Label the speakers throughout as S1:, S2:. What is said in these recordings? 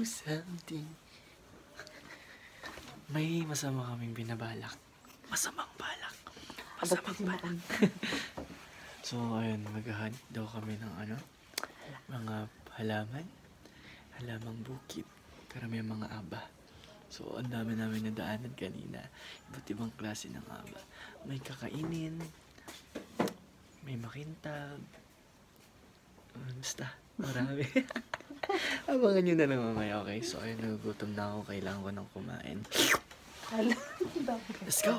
S1: something. May masama kaming binabalak. Masamang balak. Masamang balak. So, ayun, maghahanap daw kami ng mga halaman. Halamang bukid. Pero may mga aba. So, ang dami namin nadaanan kanina. Iba't ibang klase ng aba. May kakainin. May makintab. Basta, marami. Abangan nyo na lang mamaya, okay? So, ayun, nagugutom na ako. Kailangan ko nang kumain. Let's go!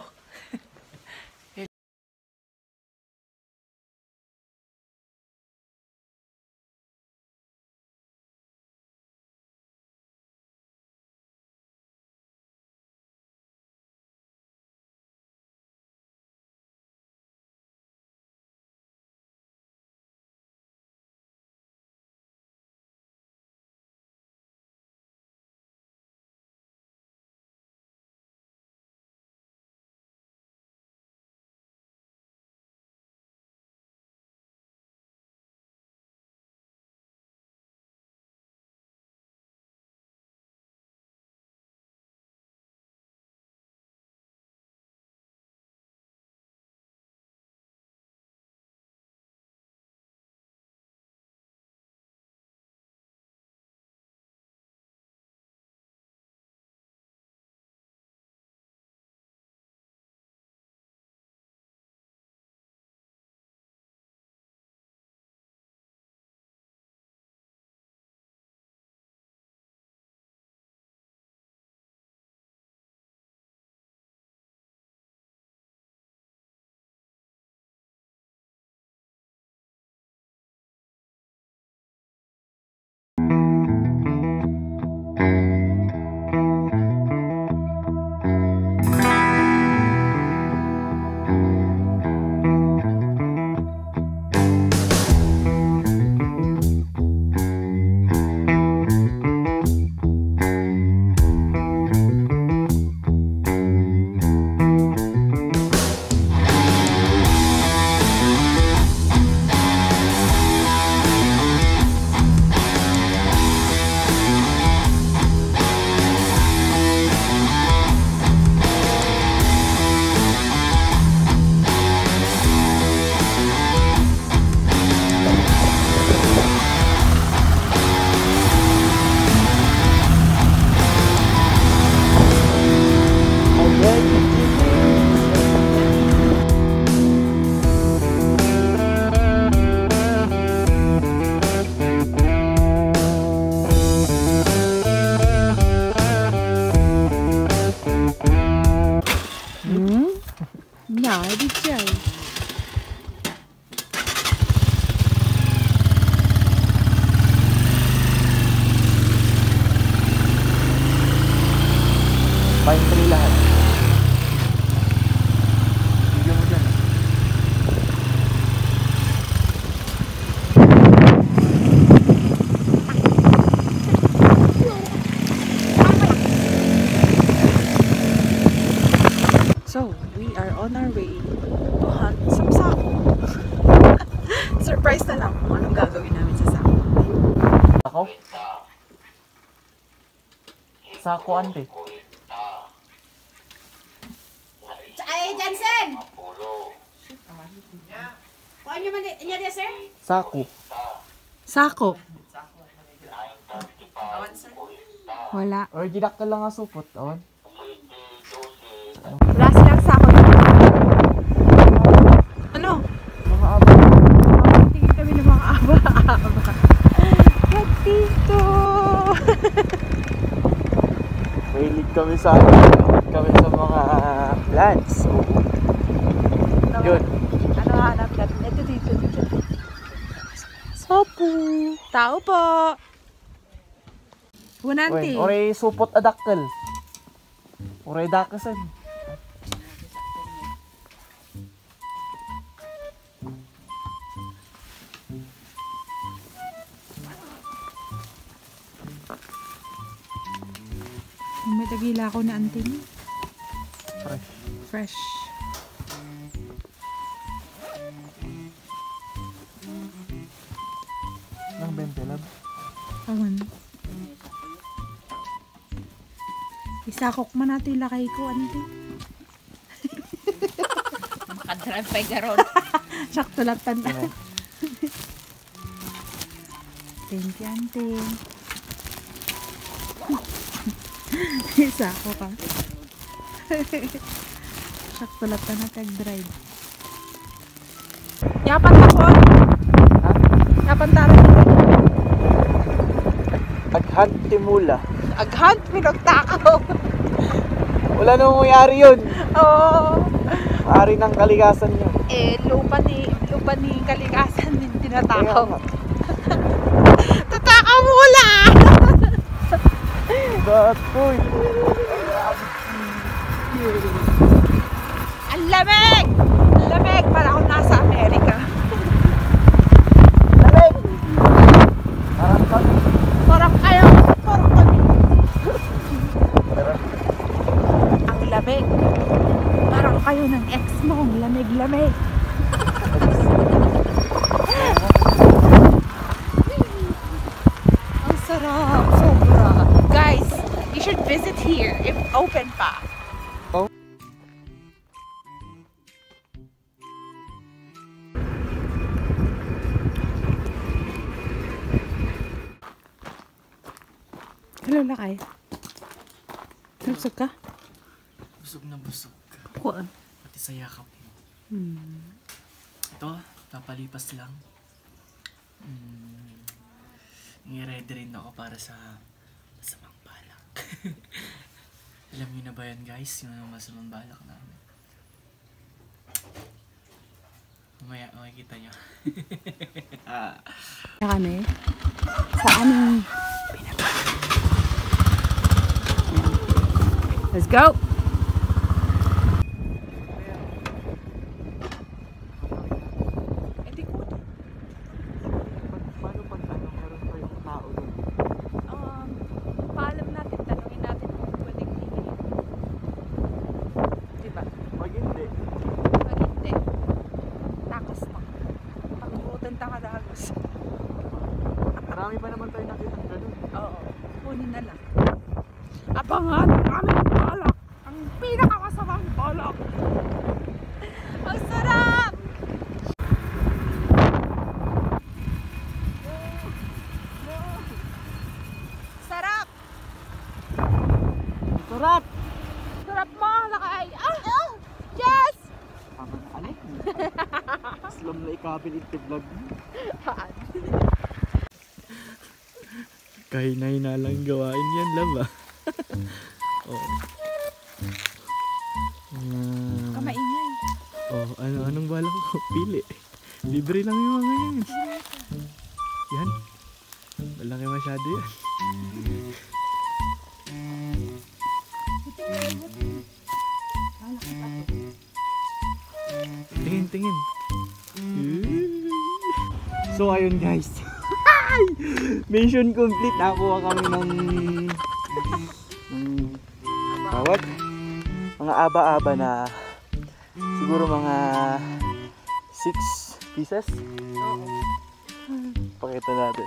S1: Pine tree lahat. Bigyan mo dyan.
S2: So, we are on our way to hunt some sako. Surprise na lang kung anong gagawin namin sa sako.
S1: Sako? Sako, ante.
S3: Ay, Jansen! Kuha nyo man niya, sir?
S1: Sako.
S2: Sako? Wala.
S1: Or gidak ka lang nga supot, awan.
S2: Wala silang sako dito. Ano?
S1: Mga aba.
S2: Tingin kami ng mga aba. Ba't dito?
S1: Mahilig kami sa mga plants. Yun.
S2: Ano hanap natin? Ito dito. Sapo. Tao po. Bunanti.
S1: Oray supot adakkel. Oray dakasan.
S2: May tagila ako na anting.
S1: Fresh.
S2: Fresh.
S1: Nang bentelab.
S2: Awan. Isakok man natin yung lakay ko, ante.
S3: Makadrive pa garon.
S2: Sakto lang tanda. Thank you, ante. Isakok ka. Sakto lang tanda kag-drive. Yapan takon. Yapan taro.
S1: Aghan timula.
S2: Aghan, pinagtakaw.
S1: Wala nang mayari yun.
S2: Oo.
S1: Ari ng kalikasan yun.
S2: Lupa ni kalikasan din tinatakaw.
S1: Kaya nga.
S2: Tatakaw mula!
S1: Batoy.
S2: Ang lamig! Ang lamig! Para akong nasa Amerika.
S1: Lamig! Parang kami.
S2: Parang kayo. Parang kami. Ang lamig. Parang kayo ng ex mo. Ang lamig-lamig. Ang sarap. Sobra. Guys, you should visit here if open pa. Hello, lakay. Nabusog ka?
S1: Busog na busog.
S2: Kuan.
S1: Pati sa yakap mo.
S2: Hmm.
S1: Ito, papalipas lang. Nire-ready rin ako para sa masamang balak. Alam niyo na ba yan guys, yung masamang balak namin? Mamaya makikita niyo.
S2: Kami sa aming pinapalak. Let's go!
S1: Paano pag meron pa yung tao doon?
S2: Paalam natin, tanungin natin kung pwedeng tingin. Diba?
S1: Pag hindi,
S2: Pag hindi, takas na. Pag-urutan ta kadagos.
S1: marami pa naman tayo nakita ng ganun.
S2: Oo, kunin na lang. Abangan ang aming balak! Ang pinakamasamang balak! Ang sarap! Sarap!
S1: Sarap!
S2: Sarap mo! Lakay! Ah! Yes!
S1: Tama na alit. Islam na ikabil ito vlog. Kahinay na lang gawain yan, laba. Oh.
S2: Kamaingay.
S1: Oh, anong balak ko? Pili. Libre lang yung mga yan. Yan. Malaki masyado yan. Tingin, tingin. So ayun guys. Mission complete. Nakuha kami ng tawag? Mga aba-aba na siguro mga 6 pieces.
S2: Oo.
S1: Pakita natin.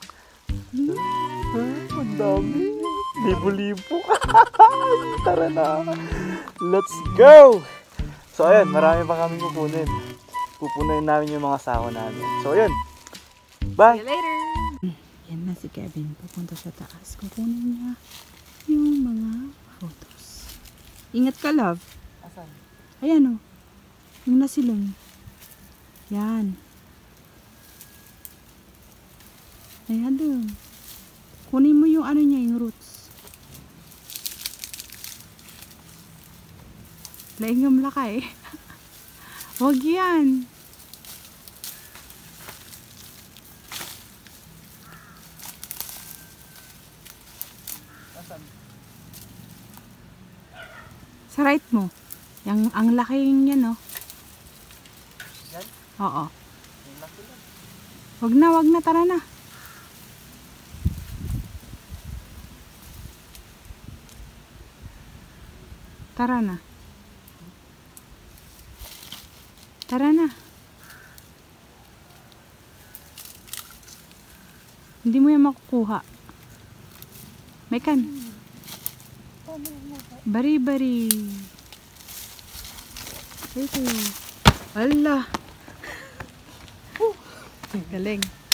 S1: Ang dami. Libo-libo. Tara na. Let's go! So ayun, marami pa kami kukunin. Pupunuin namin yung mga sako namin. So ayun. Bye!
S2: See you later! Yan na si Kevin. Pupunta sa taas. Kukunin niya yung mga photos. Ingat ka, love.
S1: Asan?
S2: Ayan o. Yung nasilong. Yan. Ayan doon. Kunin mo yung ano niya, yung roots. Laingam lakay. Wag yan.
S1: Asan?
S2: Sa right mo. Yang, ang laki yan, no?
S1: Yan?
S2: Oo.
S1: Yung laki lang.
S2: Wag na, tara na. Tara na. Tara na. Hindi mo yan makukuha. May kan. Bari-bari. Ito. Allah. Galing.